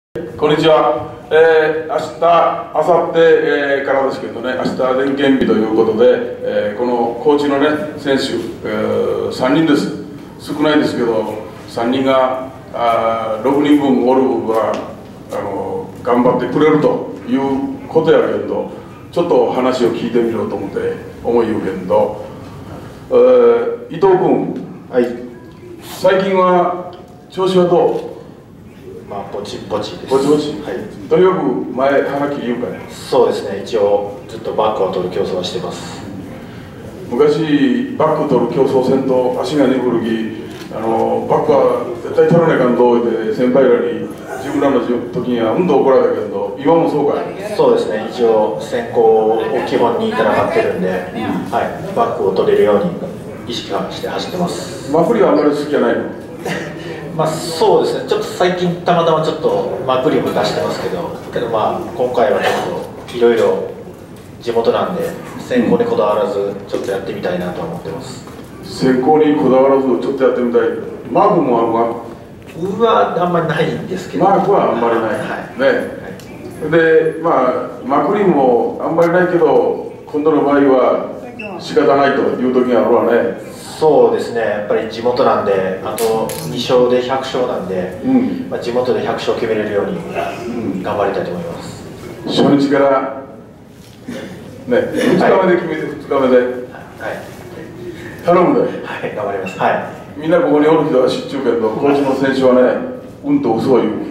こんにちは。明日、明後日、からですけどね、明日連検日ということで、この高知のね、選手、3人です。少ないですけど、3人が6人分おるは頑張ってくれるということやけど、ちょっと話を聞いてみようと思って思い言うけど、伊藤君、 はい、 最近は調子はどう？ まあぼちぼちです。 ぼちぼち。 はい。 とにかく前腹切り言うかね。 そうですね。一応ずっとバックを取る競争はしてます。 昔バック取る競争戦と足が鈍るき、バックは絶対取らないかんとで先輩らに自分らの時には怒られたけど、今もそうかい？ そうですね。一応先行を基本に戦ってるんで、はい、バックを取れるように意識はして走ってます。 まくりはあんまり好きじゃないの？ まあそうですね。ちょっと最近たまたまちょっとまくりも出してますけど、まあ今回はちょっといろいろ地元なんで先行にこだわらずちょっとやってみたいなと思ってます。 先行にこだわらずちょっとやってみたい。マークもあるが？ 僕はあんまりないんですけど。 マークはあんまりない。 はい。 ね。で、まくりもあんまりないけど、今度の場合は仕方ないという時があるわね。 そうですね、やっぱり地元なんで、あと2勝で100勝なんで、まあ、地元で100勝決めれるように頑張りたいと思います。 初日からね、2日目で決めて、2日目で、 はい、 頼むで、 はい、頑張ります。はい、 みんなここにおる人は知っちゅうけど、高知の選手はね、うんと嘘を言う。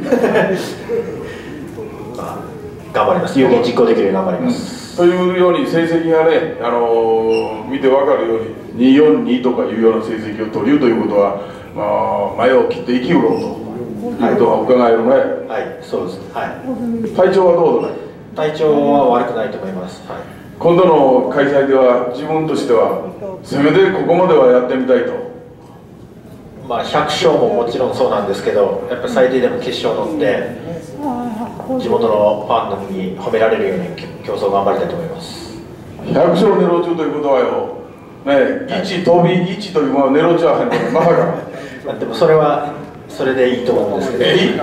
まあ、頑張ります、有言実行できるように頑張ります。 というように成績がね、見て分かるように242とかいうような成績を取るということは、前を切って生きうろうということが伺えるね。 はい、そうです。はい。 体調はどうだね？ 体調は悪くないと思います。はい。 今度の開催では自分としてはせめてここまではやってみたいと。 まあ100勝ももちろんそうなんですけど、やっぱり最低でも決勝乗って地元のファンに褒められるように競争頑張りたいと思います。 100勝狙う中ということはよ、ね、1飛び1というのは狙う中はへんのにまさか。 でもそれはそれでいいと思うんですけど。いい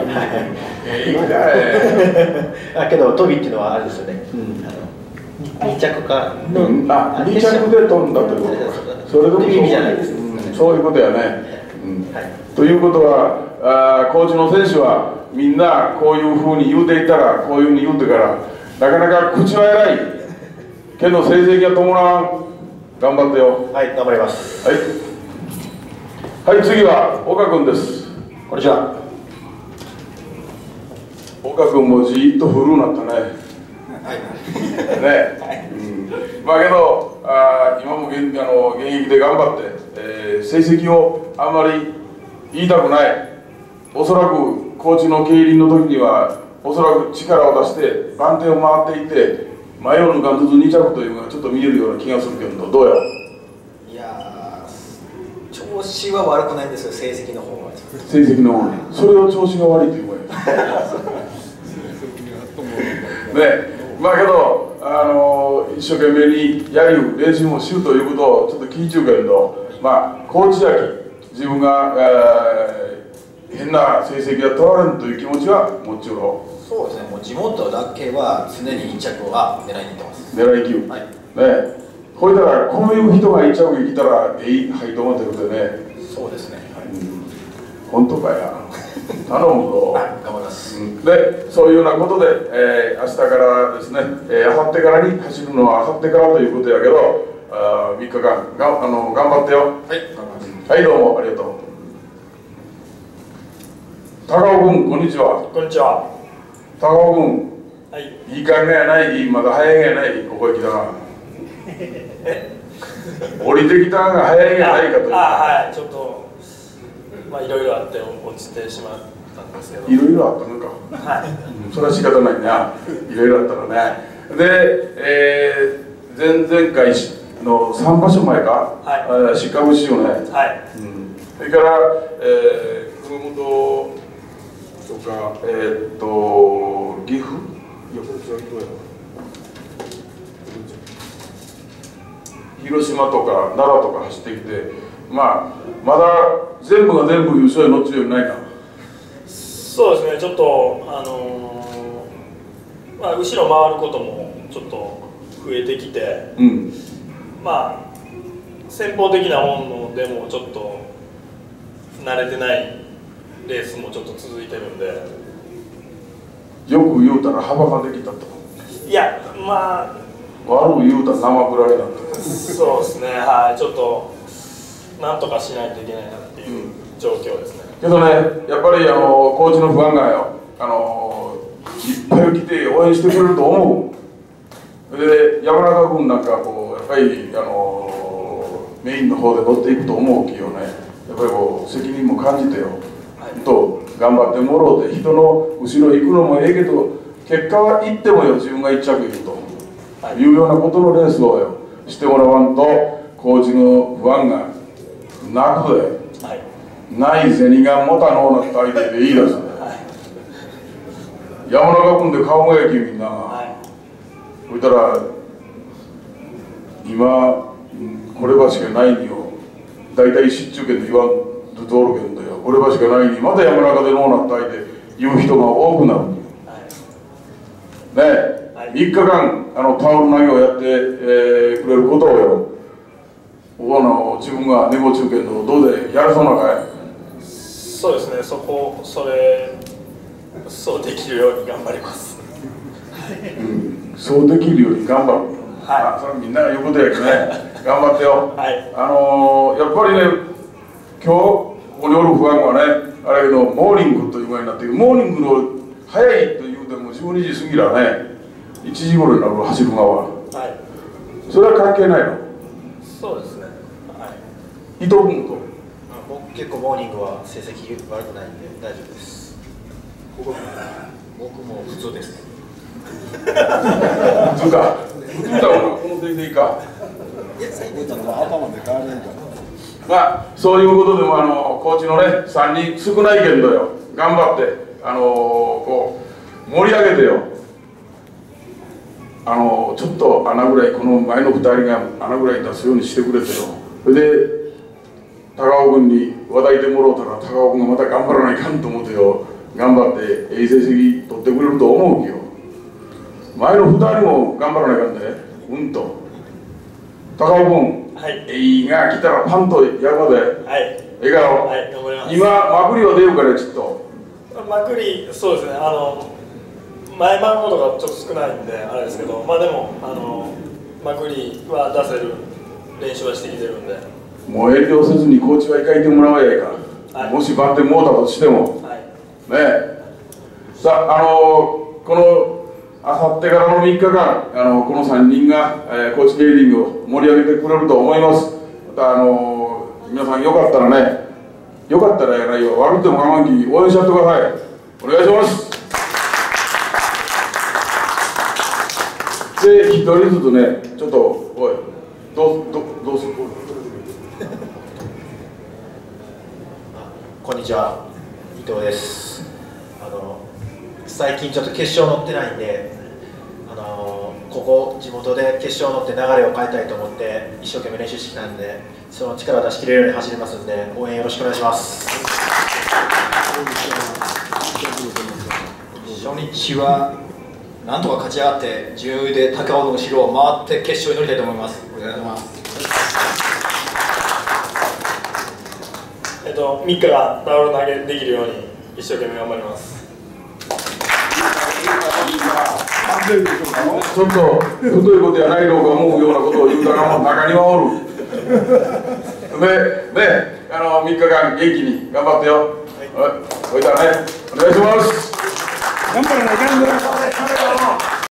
だけど飛びっていうのはあれですよね。2着かの 2着で飛んだということか。それでも意味じゃないです。 そういうことやね。ということは高知の選手はみんなこういうふうに言うていたらこういうふうに言うてからなかなか口は偉いけど成績が伴わん。頑張ってよ。 はい、頑張ります。 はい、はい、次は岡君です。 こんにちは。 岡君もじーっと古くなったね。ね、まあけど今も現役で頑張って、成績をあんまり言いたくない。おそらく高知の競輪の時にはおそらく力を出して番手を回っていて前を抜かんずつ2着というのがちょっと見えるような気がするけど、どうや？ いやー、調子は悪くないんですけど成績の方が成績の方がそれを調子が悪いというわけね。まあけど一生懸命にやる練習もしようということをちょっと聞いちゅうけれど、高知秋自分が、変な成績が取られるという気持ちはもちろん。 そうですね、もう地元だけは常に1着は狙いにいってます。 狙い球、はい、ね。これだからこういう人が1着に来たらはいと思ってるんでね。 そうですね、はい、 本当かや頼むぞ。 頑張ります。 で、そういうようなことで、明日からですね、明後日からに走るのは明後日からということやけど、3日間頑張ってよ。 はい、頑張ります。 はい、どうもありがとう。高尾君、こんにちは。 こんにちは。 高尾君、 はい。 いい加減やない、まだ早いがやない、ここへ来たな。降りてきたが早いがないかという。 はい、ちょっと、いろいろあって落ちてしまったんですけど。 いろいろあったのか。 はい。 それは仕方ないね。いろいろあったらね。で、前々回の3場所前か、 はい、 失格しようね。 はい。 それから、熊本とか、岐阜、広島とか奈良とか走ってきて、まだ全部が全部優勝に乗っちゅうようにないか。 そうですね、ちょっとまあ、後ろ回ることもちょっと増えてきて、 うん、 まあ先方的なものでもちょっと慣れてないレースもちょっと続いてるんで、 よく言うたら幅ができたと。 いやまあ悪く言うたら生ぶられだと。 そうですね、はい、ちょっとなんとかしないといけないなっていう状況ですね。 けどね、やっぱりコーチの不安がよ、いっぱい来て応援してくれると思う。で、山中君なんかこうやっぱりメインの方で乗っていくと思うきよね。やっぱりこう責任も感じてよ、と頑張ってもろうて、人の後ろ行くのもええけど、結果は行ってもよ、自分が1着いると、いうようなことのレースをよしてもらわんと、コーチの不安がなくで、ない銭が持たのうなった相手でいいですね。山中君で顔がやきみんなが、そしたら今こればしかないによ、大体失注権で言わんと通るけんだよ、こればしかないにまた山中でのうなった相手言う人が多くなる。ねえ、3日間タオル投げをやって、くれることをよ、自分がネゴ中堅のどうでやるそうなかい。 そうですね、そうできるように頑張ります。 そうできるように頑張る。それはみんなが言うことやけどね、頑張ってよ。やっぱりね、今日ここにおる不安はね、あれけどモーニングという具合になっている。モーニングの早いというでも12時過ぎらね、1時頃になる走る側は、それは関係ないの。 そうですね、 伊藤君と僕結構モーニングは成績悪くないんで大丈夫です。僕も普通です。 普通か、普通だろうな、この点でいいか。まあそういうことでもコーチのね3人少ないけどよ、頑張ってこう盛り上げてよ、ちょっと穴ぐらい、この前の2人が穴ぐらい出すようにしてくれてよ。それで高尾君に話題でもろうたら、高尾君がまた頑張らないかんと思ってよ、頑張ってええ成績取ってくれると思うきよ。前の2人も頑張らないかんで、高尾君、が来たらパンとやるまで、笑顔、今まくりは出るからちょっとまくり、そうですね、前回ることがちょっと少ないんであれですけど、まあでもまくりは出せる練習はしてきてるんで、 もう遠慮せずにコーチは行かいてもらわやいか、もし番手もうたとしても、ねえ。さあこのあさってからの3日間この3人が、コーチゲーリングを盛り上げてくれると思います。また皆さんよかったらね、よかったらやないよ、悪くても我慢き応援しちゃってください。お願いします。で一人ずつね、ちょっとおいどうするこんにちは、伊藤です。最近ちょっと決勝乗ってないんで、ここ地元で決勝乗って流れを変えたいと思って一生懸命練習してきたんで、その力を出し切れるように走りますんで、応援よろしくお願いします。 初日はなんとか勝ち上がって10で高尾の後ろを回って決勝に乗りたいと思います。お願いします。 3日がタオル投げできるように一生懸命頑張ります。 ちょっと太いことやないのか思うようなことを言うたら中にはおる。でね、3日間元気に頑張ってよ。おいたらね、お願いします。 頑張らないかんね。